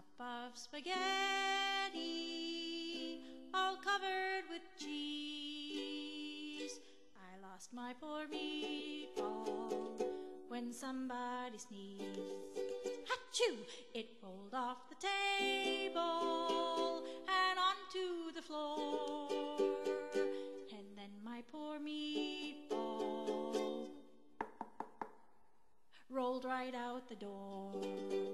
of spaghetti, all covered with cheese. I lost my poor meatball when somebody sneezed. Achoo! It rolled off the table and onto the floor, and then my poor meatball rolled right out the door.